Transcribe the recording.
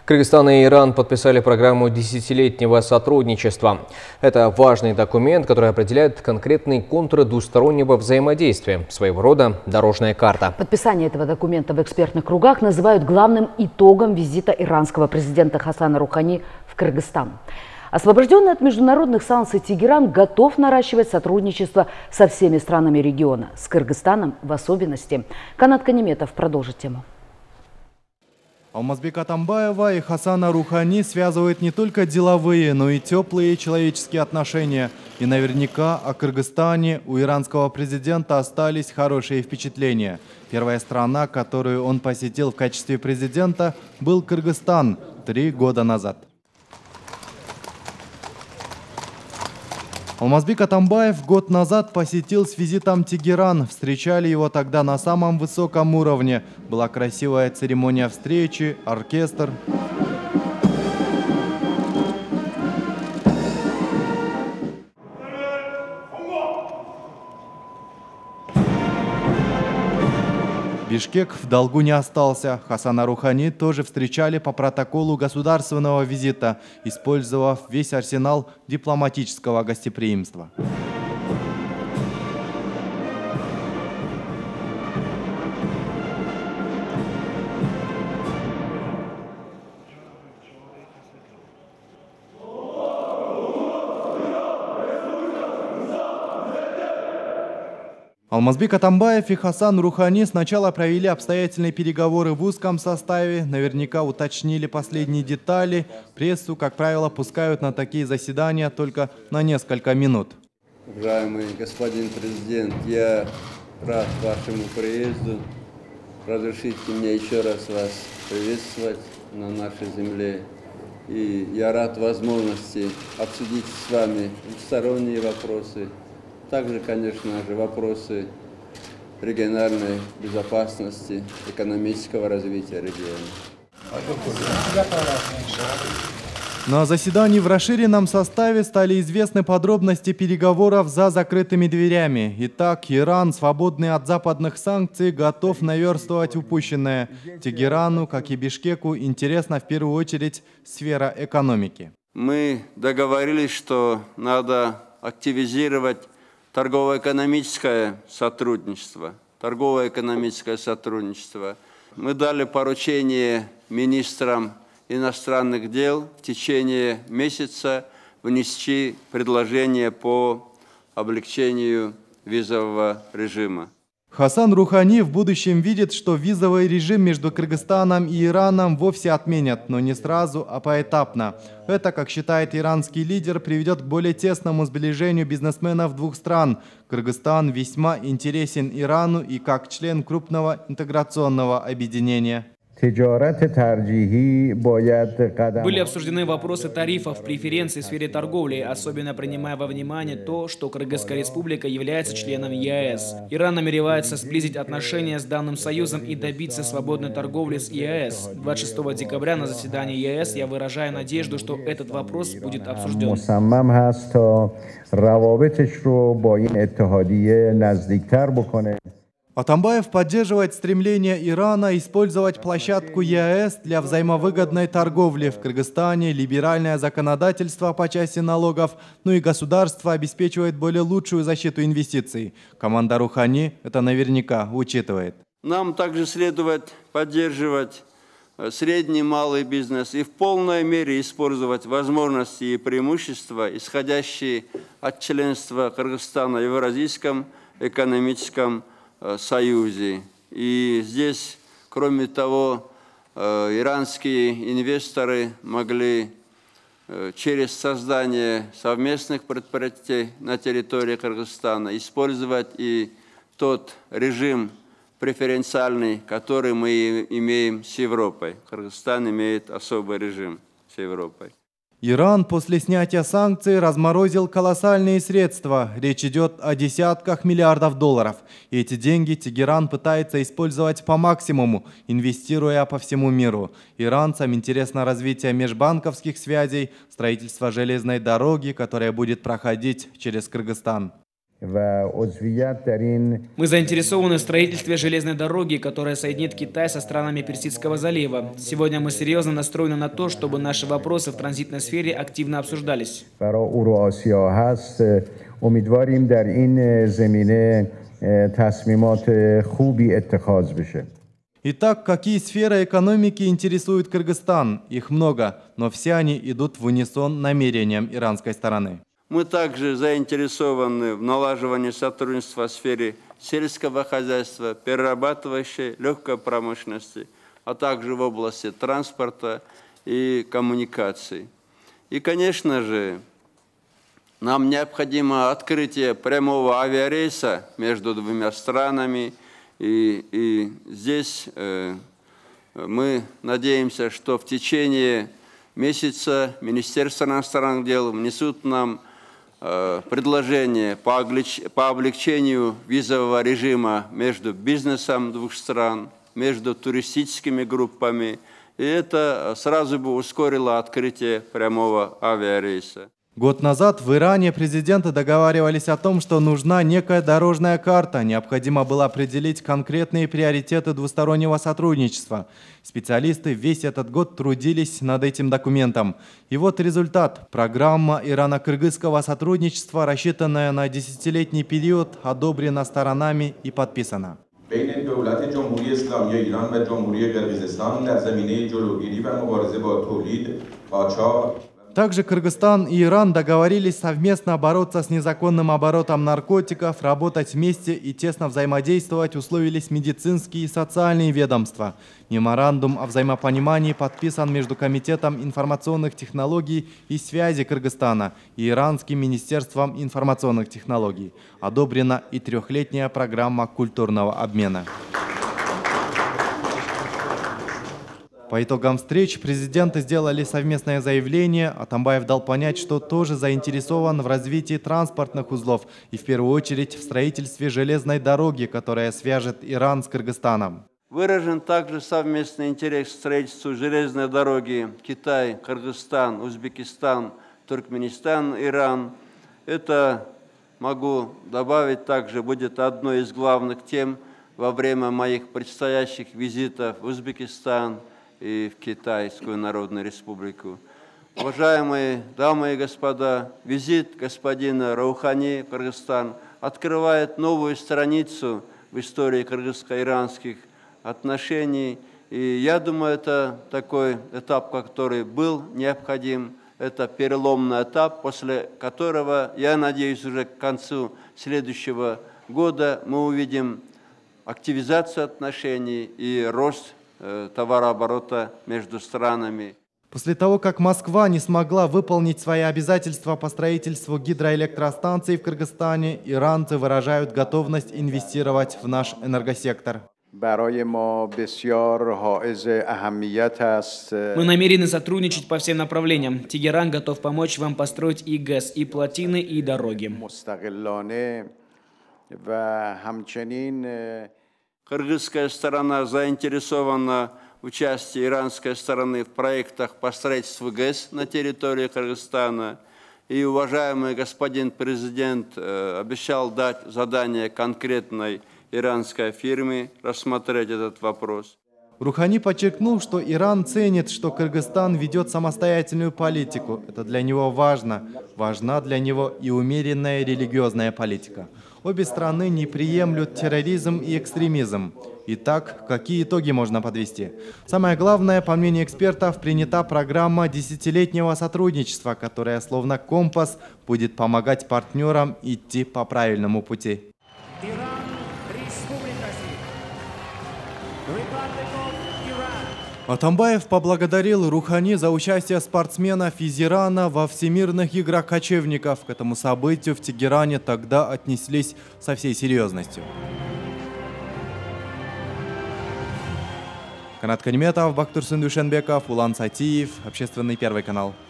Кыргызстан и Иран подписали программу десятилетнего сотрудничества. Это важный документ, который определяет конкретные контуры двустороннего взаимодействия, своего рода дорожная карта. Подписание этого документа в экспертных кругах называют главным итогом визита иранского президента Хасана Рухани в Кыргызстан. Освобожденный от международных санкций Тегеран готов наращивать сотрудничество со всеми странами региона, с Кыргызстаном в особенности. Канат Канеметов продолжит тему. Алмазбек Атамбаева и Хасана Рухани связывают не только деловые, но и теплые человеческие отношения. И наверняка о Кыргызстане у иранского президента остались хорошие впечатления. Первая страна, которую он посетил в качестве президента, был Кыргызстан 3 года назад. Алмазбек Атамбаев год назад посетил с визитом Тегеран. Встречали его тогда на самом высоком уровне. Была красивая церемония встречи, оркестр. Бишкек в долгу не остался. Хасана Рухани тоже встречали по протоколу государственного визита, использовав весь арсенал дипломатического гостеприимства. Алмазбек Атамбаев и Хасан Рухани сначала провели обстоятельные переговоры в узком составе, наверняка уточнили последние детали. Прессу, как правило, пускают на такие заседания только на несколько минут. Уважаемый господин президент, я рад вашему приезду. Разрешите мне еще раз вас приветствовать на нашей земле. И я рад возможности обсудить с вами двусторонние вопросы. Также, конечно же, вопросы региональной безопасности, экономического развития региона. На заседании в расширенном составе стали известны подробности переговоров за закрытыми дверями. Итак, Иран, свободный от западных санкций, готов наверстывать упущенное. Тегерану, как и Бишкеку, интересна в первую очередь сфера экономики. Мы договорились, что надо активизировать торгово-экономическое сотрудничество. Мы дали поручение министрам иностранных дел в течение месяца внести предложение по облегчению визового режима. Хасан Рухани в будущем видит, что визовый режим между Кыргызстаном и Ираном вовсе отменят, но не сразу, а поэтапно. Это, как считает иранский лидер, приведет к более тесному сближению бизнесменов двух стран. Кыргызстан весьма интересен Ирану и как член крупного интеграционного объединения. Были обсуждены вопросы тарифов, преференций в сфере торговли, особенно принимая во внимание то, что Кыргызская республика является членом ЕАЭС. Иран намеревается сблизить отношения с данным союзом и добиться свободной торговли с ЕАЭС. 26 декабря на заседании ЕАЭС я выражаю надежду, что этот вопрос будет обсужден. Атамбаев поддерживает стремление Ирана использовать площадку ЕАЭС для взаимовыгодной торговли. В Кыргызстане либеральное законодательство по части налогов, но и государство обеспечивает более лучшую защиту инвестиций. Команда Рухани это наверняка учитывает. Нам также следует поддерживать средний и малый бизнес и в полной мере использовать возможности и преимущества, исходящие от членства Кыргызстана в Евразийском экономическом союзе. И здесь, кроме того, иранские инвесторы могли через создание совместных предприятий на территории Кыргызстана использовать и тот режим преференциальный, который мы имеем с Европой. Кыргызстан имеет особый режим с Европой. Иран после снятия санкций разморозил колоссальные средства. Речь идет о десятках миллиардов долларов. И эти деньги Тегеран пытается использовать по максимуму, инвестируя по всему миру. Иранцам интересно развитие межбанковских связей, строительство железной дороги, которая будет проходить через Кыргызстан. Мы заинтересованы в строительстве железной дороги, которая соединит Китай со странами Персидского залива. Сегодня мы серьезно настроены на то, чтобы наши вопросы в транзитной сфере активно обсуждались. Итак, какие сферы экономики интересуют Кыргызстан? Их много, но все они идут в унисон намерениям иранской стороны. Мы также заинтересованы в налаживании сотрудничества в сфере сельского хозяйства, перерабатывающей легкой промышленности, а также в области транспорта и коммуникаций. И, конечно же, нам необходимо открытие прямого авиарейса между двумя странами. И здесь мы надеемся, что в течение месяца Министерство иностранных дел внесут нам предложение по облегчению визового режима между бизнесом двух стран, между туристическими группами. И это сразу бы ускорило открытие прямого авиарейса. Год назад в Иране президенты договаривались о том, что нужна некая дорожная карта. Необходимо было определить конкретные приоритеты двустороннего сотрудничества. Специалисты весь этот год трудились над этим документом. И вот результат. Программа ирано-кыргызского сотрудничества, рассчитанная на десятилетний период, одобрена сторонами и подписана. بین دولت جمهوری اسلامی ایران و جمهوری قرقیزستان در زمینه جلوگیری و مبارزه با تولید، قاچاق. Также Кыргызстан и Иран договорились совместно бороться с незаконным оборотом наркотиков, работать вместе и тесно взаимодействовать, условились медицинские и социальные ведомства. Меморандум о взаимопонимании подписан между Комитетом информационных технологий и связи Кыргызстана и Иранским министерством информационных технологий. Одобрена и трехлетняя программа культурного обмена. По итогам встреч президенты сделали совместное заявление. Атамбаев дал понять, что тоже заинтересован в развитии транспортных узлов и в первую очередь в строительстве железной дороги, которая свяжет Иран с Кыргызстаном. Выражен также совместный интерес к строительству железной дороги Китай, Кыргызстан, Узбекистан, Туркменистан, Иран. Это, могу добавить, также будет одной из главных тем во время моих предстоящих визитов в Узбекистан и в Китайскую Народную Республику. Уважаемые дамы и господа, визит господина Раухани в Кыргызстан открывает новую страницу в истории кыргызско-иранских отношений. И я думаю, это такой этап, который был необходим. Это переломный этап, после которого, я надеюсь, уже к концу следующего года мы увидим активизацию отношений и рост товарооборота между странами. После того, как Москва не смогла выполнить свои обязательства по строительству гидроэлектростанций в Кыргызстане, иранцы выражают готовность инвестировать в наш энергосектор. Мы намерены сотрудничать по всем направлениям. Тегеран готов помочь вам построить и ГЭС, и плотины, и дороги. Кыргызская сторона заинтересована в участии иранской стороны в проектах по строительству ГЭС на территории Кыргызстана. И уважаемый господин президент обещал дать задание конкретной иранской фирме рассмотреть этот вопрос. Рухани подчеркнул, что Иран ценит, что Кыргызстан ведет самостоятельную политику. Это для него важно. Важна для него и умеренная религиозная политика. Обе страны не приемлют терроризм и экстремизм. Итак, какие итоги можно подвести? Самое главное, по мнению экспертов, принята программа десятилетнего сотрудничества, которая словно компас будет помогать партнерам идти по правильному пути. Атамбаев поблагодарил Рухани за участие спортсменов из Ирана во Всемирных играх кочевников. К этому событию в Тегеране тогда отнеслись со всей серьезностью. Канат Каниметов, Бактурсын Душенбеков, Улан Сатиев, Общественный Первый канал.